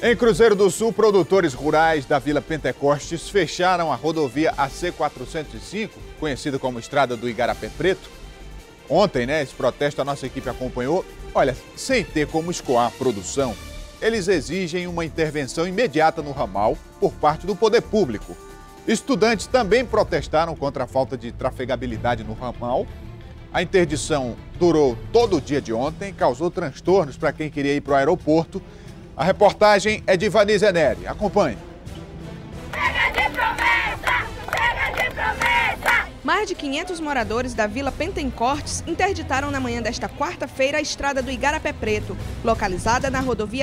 Em Cruzeiro do Sul, produtores rurais da Vila Pentecostes fecharam a rodovia AC-405, conhecida como Estrada do Igarapé Preto. Ontem, esse protesto a nossa equipe acompanhou. Olha, sem ter como escoar a produção, eles exigem uma intervenção imediata no ramal por parte do poder público. Estudantes também protestaram contra a falta de trafegabilidade no ramal. A interdição durou todo o dia de ontem, causou transtornos para quem queria ir para o aeroporto. A reportagem é de Vanise Neri. Acompanhe. Chega de promessa! Chega de promessa! Mais de 500 moradores da Vila Pentecostes interditaram na manhã desta quarta-feira a estrada do Igarapé Preto, localizada na rodovia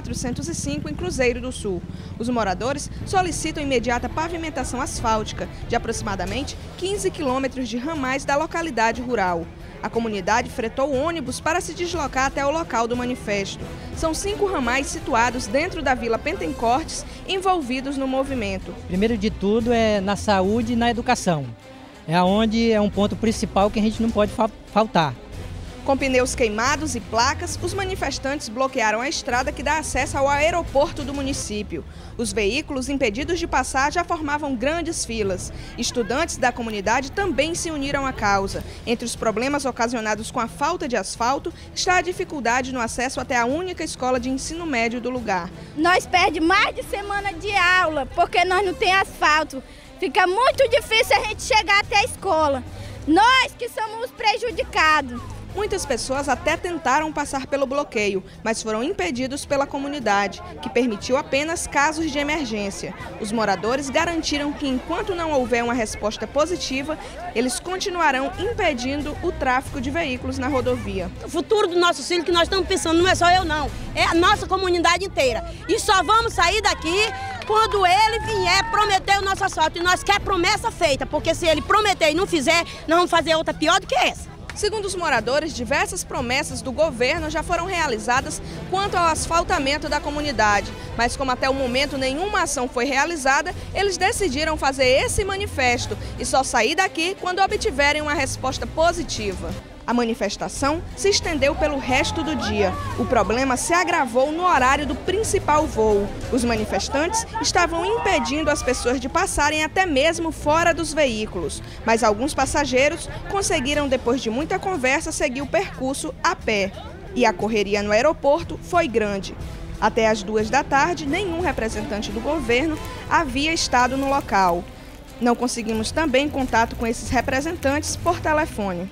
C-405 em Cruzeiro do Sul. Os moradores solicitam imediata pavimentação asfáltica de aproximadamente 15 quilômetros de ramais da localidade rural. A comunidade fretou ônibus para se deslocar até o local do manifesto. São 5 ramais situados dentro da Vila Pentecostes envolvidos no movimento. Primeiro de tudo é na saúde e na educação. É onde é um ponto principal que a gente não pode faltar. Com pneus queimados e placas, os manifestantes bloquearam a estrada que dá acesso ao aeroporto do município. Os veículos impedidos de passar já formavam grandes filas. Estudantes da comunidade também se uniram à causa. Entre os problemas ocasionados com a falta de asfalto está a dificuldade no acesso até a única escola de ensino médio do lugar. Nós perdemos mais de semana de aula porque nós não temos asfalto. Fica muito difícil a gente chegar até a escola. Nós que somos os prejudicados. Muitas pessoas até tentaram passar pelo bloqueio, mas foram impedidos pela comunidade, que permitiu apenas casos de emergência. Os moradores garantiram que, enquanto não houver uma resposta positiva, eles continuarão impedindo o tráfego de veículos na rodovia. O futuro do nosso filho que nós estamos pensando, não é só eu não, é a nossa comunidade inteira. E só vamos sair daqui quando ele vier prometer o nosso asfalto. E nós queremos promessa feita, porque se ele prometer e não fizer, nós vamos fazer outra pior do que essa. Segundo os moradores, diversas promessas do governo já foram realizadas quanto ao asfaltamento da comunidade. Mas como até o momento nenhuma ação foi realizada, eles decidiram fazer esse manifesto e só sair daqui quando obtiverem uma resposta positiva. A manifestação se estendeu pelo resto do dia. O problema se agravou no horário do principal voo. Os manifestantes estavam impedindo as pessoas de passarem até mesmo fora dos veículos. Mas alguns passageiros conseguiram, depois de muita conversa, seguir o percurso a pé. E a correria no aeroporto foi grande. Até às 2 da tarde, nenhum representante do governo havia estado no local. Não conseguimos também contato com esses representantes por telefone.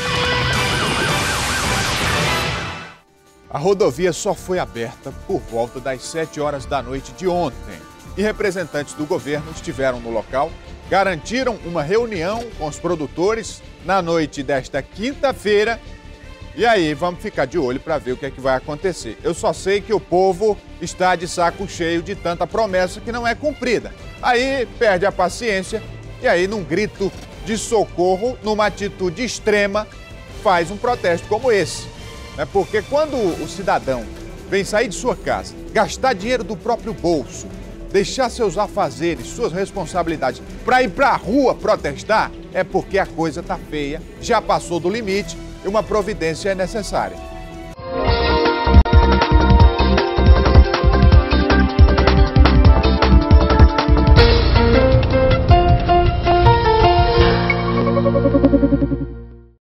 A rodovia só foi aberta por volta das 7 horas da noite de ontem. E representantes do governo estiveram no local, garantiram uma reunião com os produtores na noite desta quinta-feira. E aí, vamos ficar de olho para ver o que é que vai acontecer. Eu só sei que o povo está de saco cheio de tanta promessa que não é cumprida. Aí perde a paciência e aí, num grito de socorro, numa atitude extrema, faz um protesto como esse. Porque quando o cidadão vem sair de sua casa, gastar dinheiro do próprio bolso, deixar seus afazeres, suas responsabilidades para ir para a rua protestar, é porque a coisa está feia, já passou do limite e uma providência é necessária.